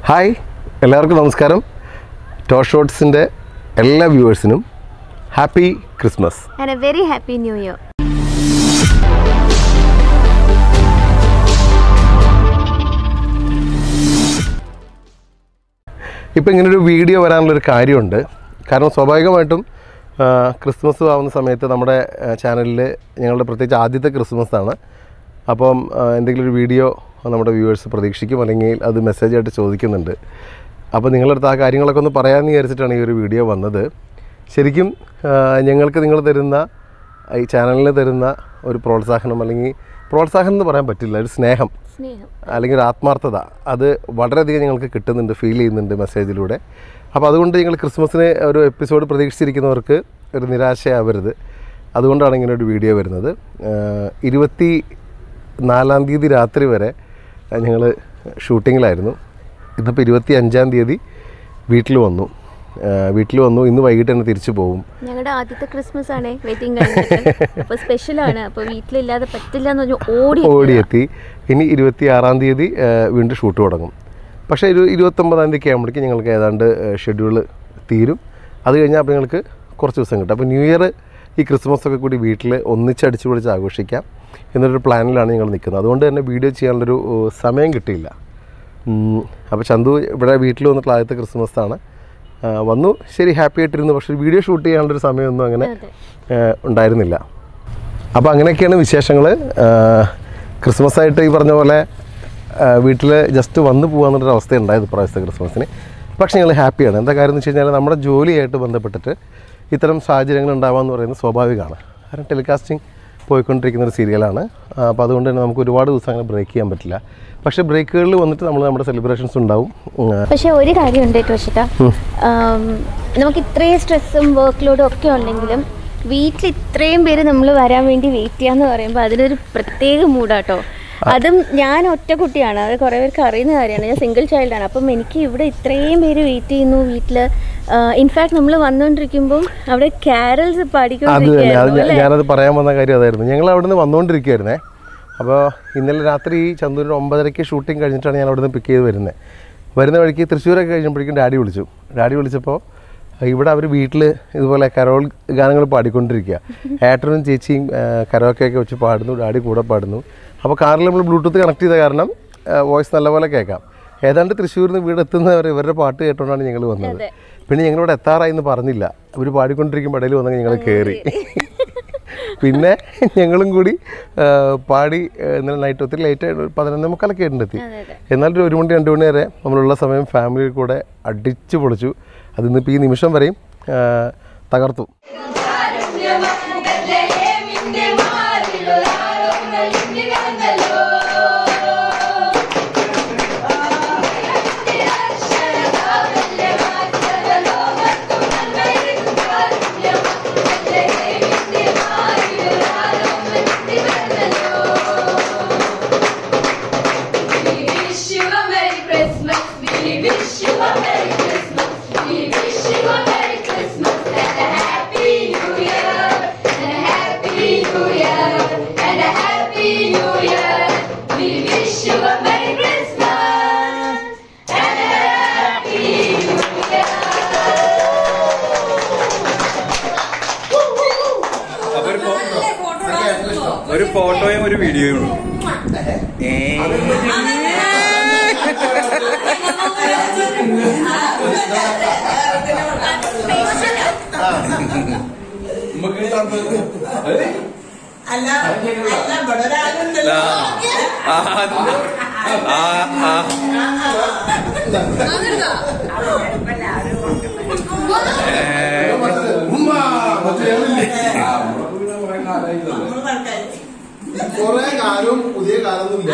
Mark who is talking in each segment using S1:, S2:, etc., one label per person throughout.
S1: Hi എല്ലാവർക്കും നമസ്കാരം. ടോഷ്'സിൻ്റെ എല്ലാ വ്യൂവേഴ്സിനും happy Christmas
S2: and a very happy new year.
S1: ഇപ്പോൾ ഇങ്ങനൊരു വീഡിയോ വരാനുള്ളൊരു കാര്യമുണ്ട്. കാരണം സ്വാഭാവികമായിട്ടും ക്രിസ്മസ് ആവുന്ന സമയത്ത് നമ്മുടെ ചാനലിൽ ഞങ്ങളുടെ പ്രത്യേകിച്ച് ആദ്യത്തെ ക്രിസ്മസാണ്. അപ്പം എന്തെങ്കിലും ഒരു വീഡിയോ നമ്മുടെ വ്യൂവേഴ്സ് പ്രതീക്ഷിക്കും, അല്ലെങ്കിൽ അത് മെസ്സേജായിട്ട് ചോദിക്കുന്നുണ്ട്. അപ്പോൾ നിങ്ങളടുത്ത് ആ കാര്യങ്ങളൊക്കെ ഒന്ന് പറയാമെന്ന് വിചാരിച്ചിട്ടാണ് ഈ ഒരു വീഡിയോ വന്നത്. ശരിക്കും ഞങ്ങൾക്ക് നിങ്ങൾ തരുന്ന ഈ ചാനലിന് തരുന്ന ഒരു പ്രോത്സാഹനം, അല്ലെങ്കിൽ പ്രോത്സാഹനം എന്ന് പറയാൻ പറ്റില്ല, ഒരു സ്നേഹം അല്ലെങ്കിൽ ഒരു ആത്മാർത്ഥത, അത് വളരെയധികം ഞങ്ങൾക്ക് കിട്ടുന്നുണ്ട്, ഫീൽ ചെയ്യുന്നുണ്ട് മെസ്സേജിലൂടെ. അപ്പോൾ അതുകൊണ്ട് ഞങ്ങൾ ക്രിസ്മസിന് ഒരു എപ്പിസോഡ് പ്രതീക്ഷിച്ചിരിക്കുന്നവർക്ക് ഒരു നിരാശയാവരുത്. അതുകൊണ്ടാണ് ഇങ്ങനെ ഒരു വീഡിയോ വരുന്നത്. 24-ാം തീയതി രാത്രി വരെ ഞങ്ങൾ ഷൂട്ടിങ്ങിലായിരുന്നു. ഇന്നിപ്പോൾ 25-ാം തീയതി വീട്ടിൽ വന്നു. ഇന്ന് വൈകിട്ട് തന്നെ തിരിച്ചു പോകും.
S2: ഞങ്ങളുടെ ആദ്യത്തെ ക്രിസ്മസ് ആണ്, വെയിറ്റിംഗ് അപ്പോൾ സ്പെഷ്യലാണ്. അപ്പോൾ വീട്ടിലില്ലാതെ പറ്റില്ല എന്ന് പറഞ്ഞ് ഓടിയെത്തി. ഇനി 26-ാം തീയതി വീണ്ടും ഷൂട്ട് തുടങ്ങും. പക്ഷേ ഒരു 29-ാം തീയതി ആകുമ്പോഴേക്കും ഞങ്ങൾക്ക് ഏതാണ്ട് ഷെഡ്യൂൾ തീരും. അത് കഴിഞ്ഞാൽ അപ്പോൾ ഞങ്ങൾക്ക് കുറച്ച് ദിവസം കിട്ടും. അപ്പോൾ ന്യൂ ഇയർ ഈ ക്രിസ്മസൊക്കെ കൂടി വീട്ടിൽ ഒന്നിച്ചടിച്ചു പൊളിച്ച് ആഘോഷിക്കാം എന്നൊരു പ്ലാനിലാണ് ഞങ്ങൾ നിൽക്കുന്നത്. അതുകൊണ്ട് തന്നെ വീഡിയോ ചെയ്യാനുള്ളൊരു സമയം കിട്ടിയില്ല. അപ്പോൾ ചന്തു ഇവിടെ വീട്ടിൽ വന്നിട്ടുള്ള ആദ്യത്തെ ക്രിസ്മസാണ്. വന്നു, ശരി, ഹാപ്പി ആയിട്ടിരുന്നു. പക്ഷേ വീഡിയോ ഷൂട്ട് ചെയ്യാനുള്ളൊരു സമയമൊന്നും അങ്ങനെ ഉണ്ടായിരുന്നില്ല. അപ്പോൾ അങ്ങനെയൊക്കെയാണ് വിശേഷങ്ങൾ. ക്രിസ്മസായിട്ട് ഈ പറഞ്ഞ പോലെ വീട്ടിൽ ജസ്റ്റ് വന്നു പോകാമെന്നുള്ളൊരു അവസ്ഥ ഉണ്ടായത് പ്രാവശ്യത്തെ ക്രിസ്മസിന്. പക്ഷേ ഞങ്ങൾ ഹാപ്പിയാണ്. എന്താ കാര്യം എന്ന് വെച്ച് കഴിഞ്ഞാൽ നമ്മുടെ ജോലിയായിട്ട് ബന്ധപ്പെട്ടിട്ട് ഇത്തരം സാഹചര്യങ്ങൾ ഉണ്ടാവാമെന്ന് പറയുന്നത് സ്വാഭാവികമാണ്. കാരണം ടെലികാസ്റ്റിംഗ് പോയിക്കൊണ്ടിരിക്കുന്നൊരു സീരിയലാണ്. അപ്പോൾ അതുകൊണ്ട് തന്നെ നമുക്ക് ഒരുപാട് ദിവസം അങ്ങനെ ബ്രേക്ക് ചെയ്യാൻ പറ്റില്ല. പക്ഷേ ബ്രേക്കുകളിൽ വന്നിട്ട് നമ്മുടെ സെലിബ്രേഷൻസ് ഉണ്ടാവും. പക്ഷേ ഒരു കാര്യമുണ്ട് ടോഷിക്ക, നമുക്ക് ഇത്രയും സ്ട്രെസ്സും വർക്ക് ലോഡും ഒക്കെ ഉണ്ടെങ്കിലും വീട്ടിൽ ഇത്രയും പേര് നമ്മൾ വരാൻ വേണ്ടി വെയിറ്റ് ചെയ്യാന്ന് പറയുമ്പോൾ അതിനൊരു പ്രത്യേക മൂഡാട്ടോ. അതും ഞാൻ ഒറ്റ കുട്ടിയാണ്, അത് കുറേ പേർക്ക് അറിയുന്ന കാര്യമാണ്. ഞാൻ സിംഗിൾ ചൈൽഡാണ്. അപ്പം എനിക്ക് ഇവിടെ ഇത്രയും പേര് വെയിറ്റ് ചെയ്യുന്നു വീട്ടിൽ. ഇൻഫാക്ട് നമ്മൾ വന്നുകൊണ്ടിരിക്കുമ്പോൾ അവിടെ കാരൽസ് പാടിക്കൊണ്ടിരിക്കുകയായിരുന്നു.
S1: ഞാനത് പറയാൻ വന്ന കാര്യം അതായിരുന്നു. ഞങ്ങൾ അവിടെ നിന്ന് വന്നുകൊണ്ടിരിക്കുകയായിരുന്നേ. അപ്പോൾ ഇന്നലെ രാത്രി ചന്ദൂരിന് 9:30 ഷൂട്ടിംഗ് കഴിഞ്ഞിട്ടാണ് ഞാൻ അവിടെ നിന്ന് പിക്ക് ചെയ്ത് വരുന്ന വഴിക്ക് തൃശ്ശൂരൊക്കെ കഴിഞ്ഞപ്പോഴേക്കും ഡാഡി വിളിച്ചപ്പോൾ ഇവിടെ അവർ വീട്ടിൽ ഇതുപോലെ കരോൾ ഗാനങ്ങൾ പാടിക്കൊണ്ടിരിക്കുക. ഏട്ടനും ചേച്ചിയും കരോക്കെയൊക്കെ വെച്ച് പാടുന്നു, ഡാഡി കൂടെ പാടുന്നു. അപ്പോൾ കാറിൽ നമ്മൾ ബ്ലൂടൂത്ത് കണക്ട് ചെയ്ത കാരണം വോയിസ് നല്ലപോലെ കേൾക്കാം. ഏതാണ്ട് തൃശ്ശൂരിൽ നിന്ന് വീട് എത്തുന്നവരെ ഇവരുടെ പാട്ട് കേട്ടുകൊണ്ടാണ് ഞങ്ങൾ വന്നത്. പിന്നെ ഞങ്ങളിവിടെ എത്താറായി എന്ന് പറഞ്ഞില്ല. അവർ പാടിക്കൊണ്ടിരിക്കുമ്പോൾ ഇടയിൽ വന്നെങ്കിൽ ഞങ്ങൾ കയറി. പിന്നെ ഞങ്ങളും കൂടി പാടി ഇന്നലെ നൈറ്റ് ഒത്തിരി ലേറ്റായിട്ട് 11:45 എത്തി. എന്നാലും 1 മണി 2 മണി വരെ നമ്മളുള്ള സമയം ഫാമിലിയിൽ കൂടെ അടിച്ചു പൊളിച്ചു. അതിന്നിപ്പോൾ ഈ നിമിഷം വരെയും തകർത്തു.
S3: ഒരു ഫോട്ടോയും ഒരു വീഡിയോയും ഉള്ളൂ.
S1: കുറെ കാലവും പുതിയ കാലൊന്നുമില്ല.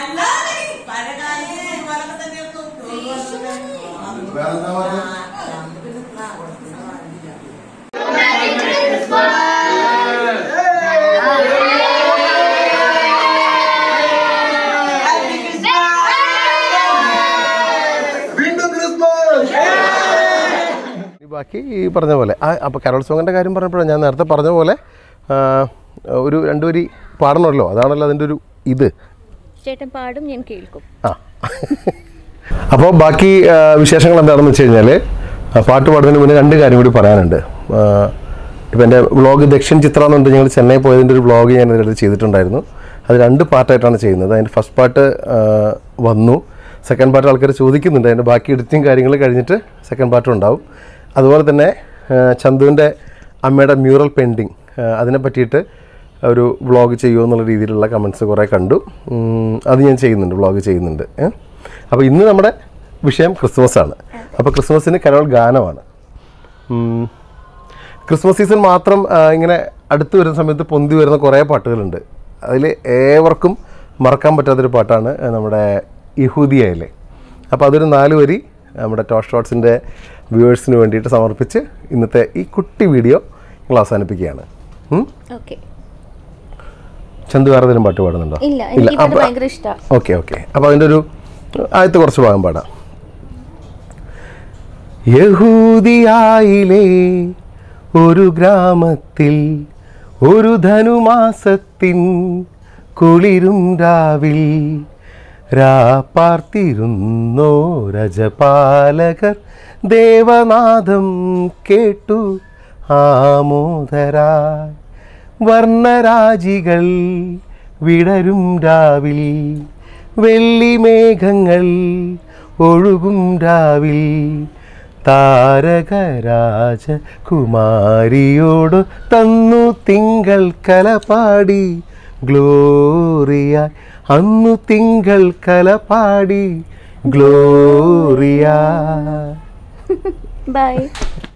S1: ബാക്കി ഈ പറഞ്ഞ പോലെ അപ്പോൾ കരോൾ സോങ്ങിൻ്റെ കാര്യം പറഞ്ഞപ്പോഴാണ് ഞാൻ നേരത്തെ പറഞ്ഞ പോലെ ഒരു 2 വരി പാടണമല്ലോ, അതാണല്ലോ അതിൻ്റെ ഒരു ഇത്.
S2: ചേട്ടൻ പാടും, ഞാൻ കേൾക്കും.
S1: അപ്പോൾ ബാക്കി വിശേഷങ്ങൾ എന്താണെന്ന് വെച്ച് കഴിഞ്ഞാൽ പാട്ട് പാടുന്നതിന് മുന്നേ 2 കാര്യം കൂടി പറയാനുണ്ട്. ഇപ്പോൾ എൻ്റെ വ്ളോഗ് ദക്ഷിൺ ചിത്ര എന്നുണ്ട്, ഞങ്ങൾ ചെന്നൈ പോയതിൻ്റെ ഒരു വ്ളോഗ് ഞാൻ ഇതിനടുത്ത് ചെയ്തിട്ടുണ്ടായിരുന്നു. അത് 2 പാർട്ടായിട്ടാണ് ചെയ്യുന്നത്. അതിൻ്റെ ഫസ്റ്റ് പാർട്ട് വന്നു, സെക്കൻഡ് പാർട്ട് ആൾക്കാർ ചോദിക്കുന്നുണ്ട്. അതിൻ്റെ ബാക്കി എഡിറ്റിങ് കാര്യങ്ങൾ കഴിഞ്ഞിട്ട് സെക്കൻഡ് പാർട്ടും ഉണ്ടാവും. അതുപോലെ തന്നെ ചന്തുവിൻ്റെ അമ്മയുടെ മ്യൂറൽ പെയിൻറ്റിങ് അതിനെ പറ്റിയിട്ട് ഒരു വ്ളോഗ് ചെയ്യുമോ എന്നുള്ള രീതിയിലുള്ള കമൻറ്റ്സ് കുറേ കണ്ടു. അത് ഞാൻ ചെയ്യുന്നുണ്ട്, വ്ളോഗ് ചെയ്യുന്നുണ്ട്. അപ്പോൾ ഇന്ന് നമ്മുടെ വിഷയം ക്രിസ്മസാണ്. അപ്പോൾ ക്രിസ്മസിന് കരോൾ ഗാനമാണ്. ക്രിസ്മസ് സീസൺ മാത്രം ഇങ്ങനെ അടുത്ത് വരുന്ന സമയത്ത് പൊന്തി വരുന്ന കുറേ പാട്ടുകളുണ്ട്. അതിൽ ഏവർക്കും മറക്കാൻ പറ്റാത്തൊരു പാട്ടാണ് നമ്മുടെ യഹൂദിയയിലെ. അപ്പോൾ അതൊരു 4 വരി നമ്മുടെ ടോഷ്'സിൻ്റെ വ്യൂവേഴ്സിന് വേണ്ടിയിട്ട് സമർപ്പിച്ച് ഇന്നത്തെ ഈ കുട്ടി വീഡിയോ ഞങ്ങൾ അവസാനിപ്പിക്കുകയാണ്. ചന്തു വേറെ ഏതെങ്കിലും പാട്ട് പാടുന്നുണ്ടോ? ഓക്കെ. അപ്പോൾ അതിൻ്റെ ഒരു ആദ്യത്തെ കുറച്ച് ഭാഗം പാടാം. യഹൂദിയായിലെ ഒരു ഗ്രാമത്തിൽ ഒരു ധനുമാസത്തിൻ കുളിരും രാവിൽ രാപ്പാർത്തിരുന്നോ രജപാലകർ ദേവനാദം കേട്ടു ആമോദരായി. വർണ്ണരാജികൾ വിടരും രാവിൽ, വെള്ളിമേഘങ്ങൾ ഒഴുകും രാവിൽ. താരകരാജകുമാരിയോട് തന്നു തിങ്കൾ കലപാടി ഗ്ലോറിയ. അന്നു തിങ്കൾ കലപാടി ഗ്ലോറിയ.
S2: ബൈ.